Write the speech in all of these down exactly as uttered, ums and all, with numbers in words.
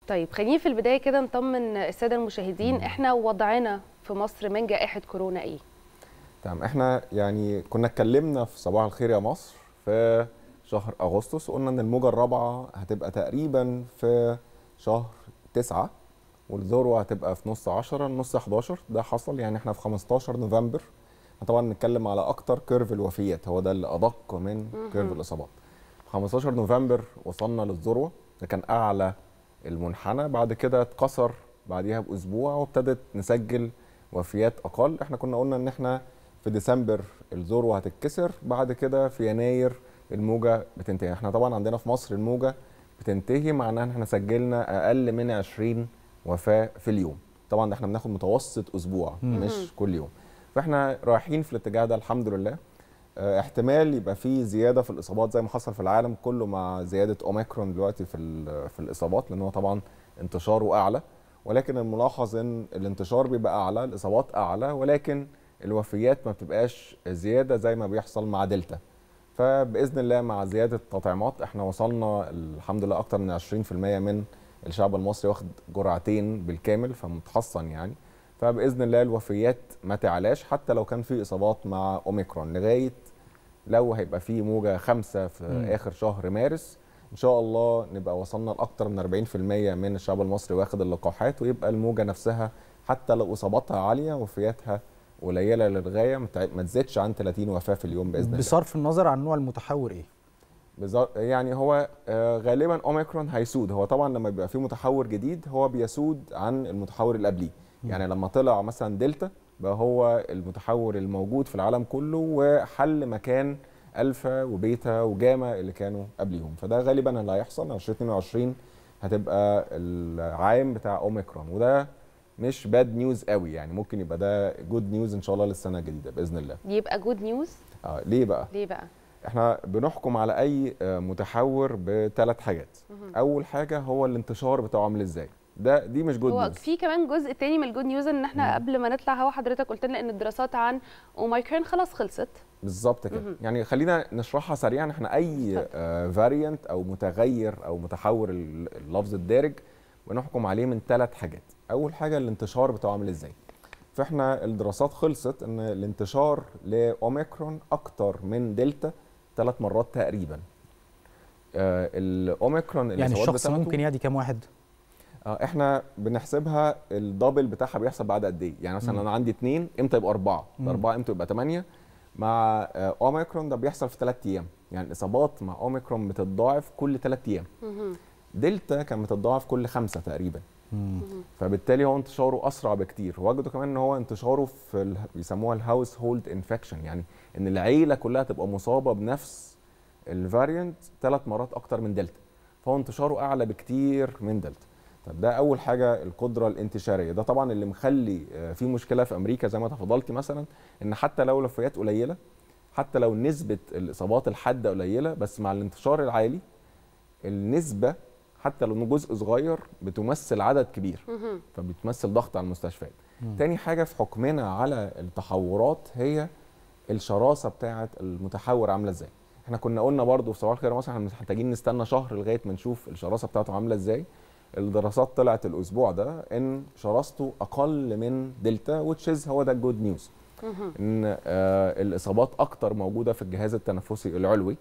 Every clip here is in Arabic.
طيب خليني في البدايه كده نطمن الساده المشاهدين، احنا وضعنا في مصر من جائحه كورونا ايه؟ تمام. احنا يعني كنا اتكلمنا في صباح الخير يا مصر في شهر اغسطس، وقلنا ان الموجه الرابعه هتبقى تقريبا في شهر تسعة، والذروه هتبقى في نص عشرة نص حداشر. ده حصل، يعني احنا في خمستاشر نوفمبر. طبعا نتكلم على اكتر كيرف الوفيات، هو ده اللي ادق من كيرف الاصابات. في خمستاشر نوفمبر وصلنا للذروه، ده كان اعلى المنحنى. بعد كده اتكسر بعديها باسبوع وابتدت نسجل وفيات اقل. احنا كنا قلنا ان احنا في ديسمبر الذروه هتتكسر، بعد كده في يناير الموجه بتنتهي. احنا طبعا عندنا في مصر الموجه بتنتهي معناها ان احنا سجلنا اقل من عشرين وفاه في اليوم. طبعا احنا بناخد متوسط اسبوع مش كل يوم، فاحنا رايحين في الاتجاه ده الحمد لله. اه احتمال يبقى في زياده في الاصابات زي ما حصل في العالم كله مع زياده اوميكرون دلوقتي في في الاصابات، لان هو طبعا انتشاره اعلى، ولكن الملاحظ ان الانتشار بيبقى اعلى، الاصابات اعلى، ولكن الوفيات ما بتبقاش زياده زي ما بيحصل مع دلتا. فباذن الله مع زياده التطعيمات احنا وصلنا الحمد لله اكتر من عشرين في المية من الشعب المصري واخد جرعتين بالكامل، فمتحصن يعني. فباذن الله الوفيات ما تعلاش حتى لو كان في اصابات مع اوميكرون، لغايه لو هيبقى في موجه خمسه في م. اخر شهر مارس ان شاء الله نبقى وصلنا لاكتر من أربعين في المية من الشعب المصري واخد اللقاحات، ويبقى الموجه نفسها حتى لو اصاباتها عاليه وفياتها قليله للغايه، ما تزيدش عن ثلاثين وفاه في اليوم باذن الله. بصرف النظر عن نوع المتحور ايه؟ يعني هو غالبا اوميكرون هيسود. هو طبعا لما بيبقى فيه متحور جديد هو بيسود عن المتحور اللي قبليه. يعني لما طلع مثلا دلتا بقى هو المتحور الموجود في العالم كله وحل مكان الفا وبيتا وجاما اللي كانوا قبليهم. فده غالبا اللي هيحصل. ألفين واثنين وعشرين هتبقى العام بتاع اوميكرون، وده مش باد نيوز قوي، يعني ممكن يبقى ده جود نيوز ان شاء الله للسنه الجديده باذن الله. يبقى جود نيوز؟ اه ليه بقى؟ ليه بقى؟ احنا بنحكم على اي متحور بثلاث حاجات. اول حاجه هو الانتشار بتاعه عامل ازاي، ده دي مش جود هو نيوز. في كمان جزء تاني من الجود نيوز، ان احنا مم. قبل ما نطلع هوا حضرتك قلت لنا ان الدراسات عن اوميكرون خلاص خلصت. بالظبط كده. مم. يعني خلينا نشرحها سريعا. احنا اي آه فاريانت او متغير او متحور اللفظ الدارج بنحكم عليه من ثلاث حاجات. اول حاجه الانتشار بتاعه عامل ازاي. فاحنا الدراسات خلصت ان الانتشار لاوميكرون اكتر من دلتا ثلاث مرات تقريبا. آه الاوميكرون يعني الشخص ممكن يعدي كام واحد؟ آه احنا بنحسبها الدبل بتاعها بيحصل بعد قد ايه. يعني مثلا انا عندي اثنين امتى يبقى اربعه، اربعه امتى يبقى ثمانيه. مع آه اوميكرون ده بيحصل في ثلاث ايام. يعني الاصابات مع اوميكرون بتتضاعف كل ثلاث ايام. دلتا كان بتتضاعف كل خمسه تقريبا. مم. فبالتالي هو انتشاره اسرع بكتير. وجدوا كمان ان هو انتشاره في ال... بيسموها الهاوس هولد انفكشن، يعني ان العيله كلها تبقى مصابه بنفس الفاريانت ثلاث مرات اكتر من دلتا، فهو انتشاره اعلى بكتير من دلتا. طب ده اول حاجه القدره الانتشاريه. ده طبعا اللي مخلي في مشكله في امريكا زي ما تفضلتي مثلا، ان حتى لو الوفيات قليله، حتى لو نسبه الاصابات الحاده قليله، بس مع الانتشار العالي النسبه حتى لو جزء صغير بتمثل عدد كبير، فبتمثل ضغط على المستشفيات. تاني حاجه في حكمنا على التحورات هي الشراسه بتاعه المتحور عامله ازاي. احنا كنا قلنا برضو في صباح الخير مثلا احنا محتاجين نستنى شهر لغايه ما نشوف الشراسه بتاعته عامله ازاي. الدراسات طلعت الاسبوع ده ان شراسته اقل من دلتا، which is هو ده الجود نيوز. ان آه الاصابات اكتر موجوده في الجهاز التنفسي العلوي،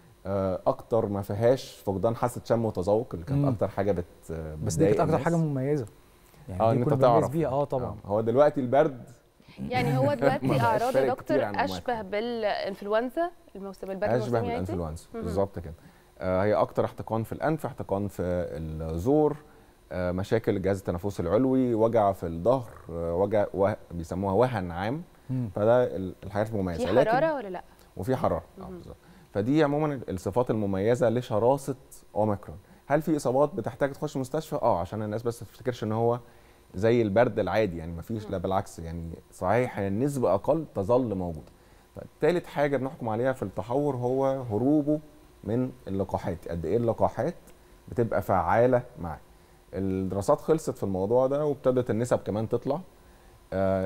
اكتر ما فيهاش فقدان حاسه شم وتذوق اللي كانت اكتر حاجه بت بس دي كانت اكتر حاجه مميزه يعني. اه انت تعرف بيها. اه طبعا. آه. هو دلوقتي البرد يعني هو دلوقتي اعراض يا دكتور اشبه بالانفلونزا، الموسم البرد اشبه بالانفلونزا بالظبط كده. آه هي اكتر احتقان في الانف، احتقان في الزور، آه مشاكل الجهاز التنفسي العلوي، وجع في الظهر، آه وجع و... بيسموها وهن عام. مم. فده الحاجات المميزه. في حراره ولا لا؟ وفي حراره اه بالظبط. فدي عموما الصفات المميزه لشراسه اوميكرون. هل في اصابات بتحتاج تخش مستشفى؟ اه عشان الناس بس ما تفتكرش ان هو زي البرد العادي، يعني ما فيش، لا بالعكس، يعني صحيح النسبه اقل تظل موجوده. ثالث حاجه بنحكم عليها في التحور هو هروبه من اللقاحات، قد ايه اللقاحات بتبقى فعاله معاه. الدراسات خلصت في الموضوع ده وابتدت النسب كمان تطلع.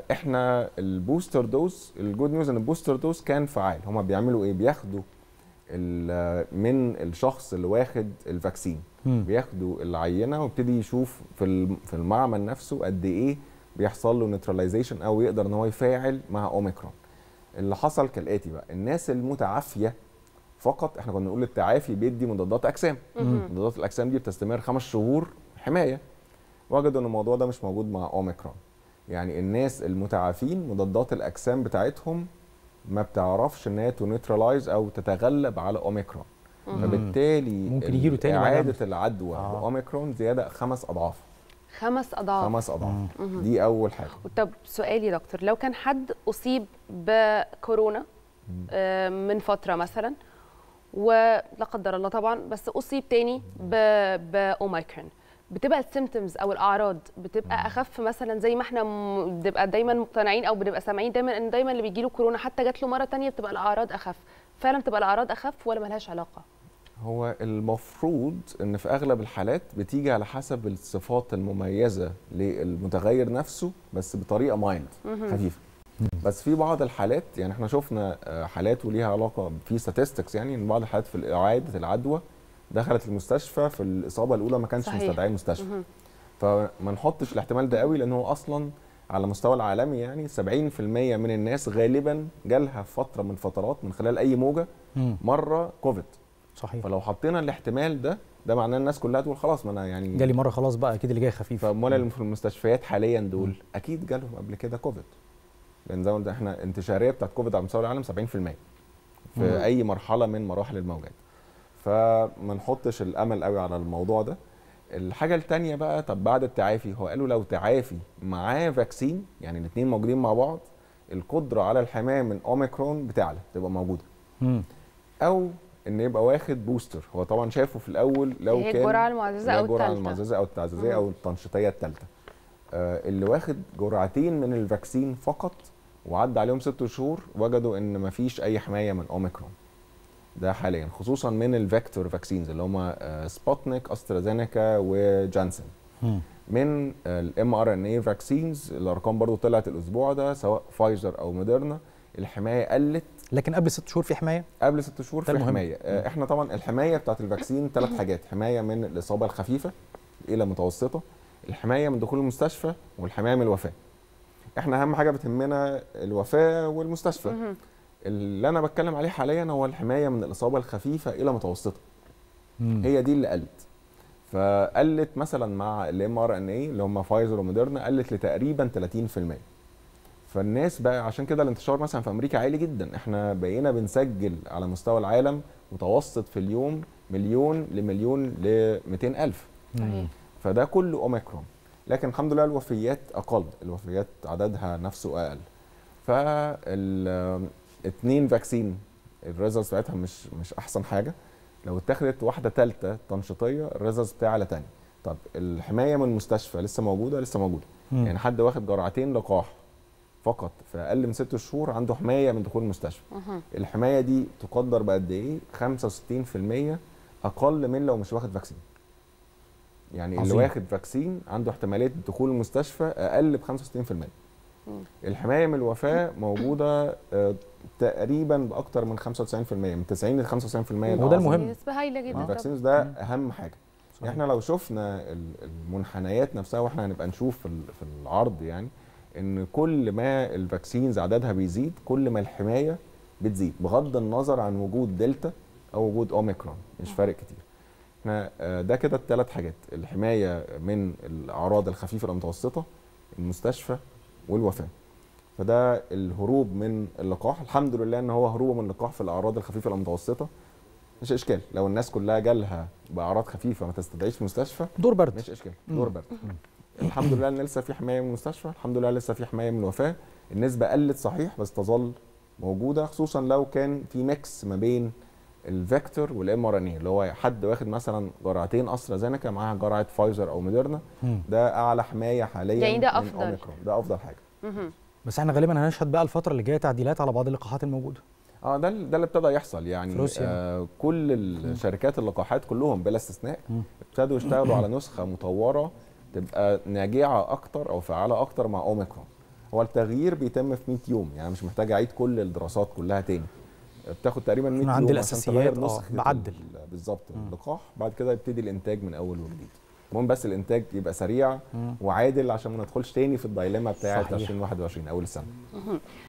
احنا البوستر دوز، الجود نيوز ان البوستر دوز كان فعال. هما بيعملوا ايه؟ بياخدوا من الشخص اللي واخد الفاكسين. م. بياخدوا العينه ويبتدي يشوف في في المعمل نفسه قد ايه بيحصل له نيوتراليزيشن او يقدر ان هو يفاعل مع اوميكرون. اللي حصل كالاتي بقى، الناس المتعافيه فقط، احنا كنا بنقول التعافي بيدي مضادات اجسام، مضادات الاجسام دي بتستمر خمس شهور حمايه، وجدوا ان الموضوع ده مش موجود مع اوميكرون. يعني الناس المتعافين مضادات الاجسام بتاعتهم ما بتعرفش ان هي تونيترالايز او تتغلب على اوميكرون، فبالتالي ممكن يجيله تاني اعاده العدوى آه. باوميكرون زياده خمس اضعاف. خمس اضعاف خمس اضعاف دي اول حاجه. طب سؤالي يا دكتور، لو كان حد اصيب بكورونا من فتره مثلا ولا قدر الله طبعا، بس اصيب تاني باوميكرون، بتبقى السيمتومز او الاعراض بتبقى اخف مثلا، زي ما احنا بنبقى دايما مقتنعين او بنبقى سامعين دايما ان دايما اللي بيجي له كورونا حتى جات له مره ثانيه بتبقى الاعراض اخف، فعلا بتبقى الاعراض اخف ولا مالهاش علاقه؟ هو المفروض ان في اغلب الحالات بتيجي على حسب الصفات المميزه للمتغير نفسه، بس بطريقه مايلد خفيفه. بس في بعض الحالات، يعني احنا شفنا حالات وليها علاقه في statistics، يعني ان بعض الحالات في اعاده العدوى دخلت المستشفى في الاصابه الاولى ما كانش مستدعيه المستشفى. فما نحطش الاحتمال ده قوي، لان هو اصلا على مستوى العالمي يعني سبعين في المية من الناس غالبا جالها في فتره من فترات من خلال اي موجه مره كوفيد. صحيح. فلو حطينا الاحتمال ده ده معناه الناس كلها تقول خلاص، ما انا يعني جالي مره خلاص بقى اكيد اللي جاي خفيف. فامال اللي في المستشفيات حاليا دول مم. اكيد جالهم قبل كده كوفيد، لان زي ما قلنا احنا الانتشاريه بتاعت كوفيد على مستوى العالم سبعين في المية في مم. اي مرحله من مراحل الموجات. فما نحطش الامل قوي على الموضوع ده. الحاجه الثانيه بقى، طب بعد التعافي، هو قالوا لو تعافي معاه فاكسين، يعني الاثنين موجودين مع بعض، القدره على الحمايه من اوميكرون بتعلى، تبقى موجوده. مم. او ان يبقى واخد بوستر. هو طبعا شافه في الاول لو هي كان الجرعه المعززه او الجرعه المعززه او التعزيزيه او التنشيطيه الثالثه، آه اللي واخد جرعتين من الفاكسين فقط وعدى عليهم ست شهور وجدوا ان مفيش اي حمايه من اوميكرون ده حاليا، خصوصا من الفيكتور فاكسينز اللي هم آه سبوتنيك، استرازينيكا وجانسن. من الام ار ان اي فاكسينز الارقام برضو طلعت الاسبوع ده، سواء فايزر او موديرنا، الحمايه قلت. لكن قبل ست شهور في حمايه؟ قبل ست شهور في حمايه. آه احنا طبعا الحمايه بتاعت الفاكسين ثلاث حاجات: حمايه من الاصابه الخفيفه الى متوسطه، الحمايه من دخول المستشفى، والحمايه من الوفاه. احنا اهم حاجه بتهمنا الوفاه والمستشفى. اللي انا بتكلم عليه حاليا هو الحمايه من الاصابه الخفيفه الى متوسطه. هي دي اللي قلت. فقلت مثلا مع الام ار ان اي اللي هم فايزر وموديرنا، قلت لتقريبا ثلاثين في المية. فالناس بقى عشان كده الانتشار مثلا في امريكا عالي جدا. احنا بقينا بنسجل على مستوى العالم متوسط في اليوم مليون لمليون ل مئتين ألف. صحيح. فده كله اوميكرون. لكن الحمد لله الوفيات اقل، الوفيات عددها نفسه اقل. فالاثنين فاكسين الريزلتس بتاعتها مش مش احسن حاجه. لو اتخذت واحده ثالثه تنشيطيه الريزلتس بتاعها تاني. طب الحمايه من المستشفى لسه موجوده؟ لسه موجوده. مم. يعني حد واخد جرعتين لقاح فقط في اقل من ست شهور عنده حمايه من دخول المستشفى. أه. الحمايه دي تقدر بقد ايه؟ خمسة وستين في المية اقل من لو مش واخد فاكسين. يعني عظيم. اللي واخد فاكسين عنده احتماليه دخول المستشفى اقل ب خمسة وستين في المية. الحمايه من الوفاه موجوده آه تقريبا باكثر من خمسة وتسعين في المية، من تسعين ل خمسة وتسعين في المية. وده المهم. نسبه هايله جدا. الفاكسينز ده اهم حاجه. يعني احنا لو شفنا المنحنيات نفسها، واحنا هنبقى نشوف في العرض، يعني ان كل ما الفاكسينز عددها بيزيد كل ما الحمايه بتزيد، بغض النظر عن وجود دلتا او وجود اوميكرون، مش فارق كتير. احنا ده كده الثلاث حاجات: الحمايه من الاعراض الخفيفه المتوسطه، المستشفى، والوفاه. فده الهروب من اللقاح. الحمد لله ان هو هروب من اللقاح في الاعراض الخفيفه المتوسطه مش اشكال. لو الناس كلها جالها باعراض خفيفه ما تستدعيش في المستشفى، دور برد، مش اشكال، دور برد. الحمد لله ان لسه في حمايه من المستشفى، الحمد لله لسه في حمايه من الوفاه. النسبه قلت صحيح بس تظل موجوده، خصوصا لو كان في ميكس ما بين الفيكتور والام ار ان اي، اللي هو حد واخد مثلا جرعتين استرازينيكا معاها جرعه فايزر او موديرنا، ده اعلى حمايه حاليا. يعني ده افضل. اوميكرون ده افضل حاجه. بس احنا غالبا هنشهد بقى الفتره اللي جايه تعديلات على بعض اللقاحات الموجوده. اه ده ده اللي ابتدى يحصل. يعني آه كل الشركات اللقاحات كلهم بلا استثناء ابتدوا يشتغلوا على نسخه مطوره تبقى ناجعه اكتر او فعاله اكتر مع اوميكرون. هو التغيير بيتم في مئة يوم، يعني مش محتاج اعيد كل الدراسات كلها تاني. بتاخد تقريبا مية يوم عند عشان الأساسيات، تغير آه، نسخة بعدل. ال- بالظبط اللقاح. بعد كده يبتدي الانتاج من اول وجديد. المهم بس الانتاج يبقى سريع مم. وعادل عشان ما ندخلش تاني في الدايلما بتاعت صحيح. ألفين وواحد وعشرين اول السنه.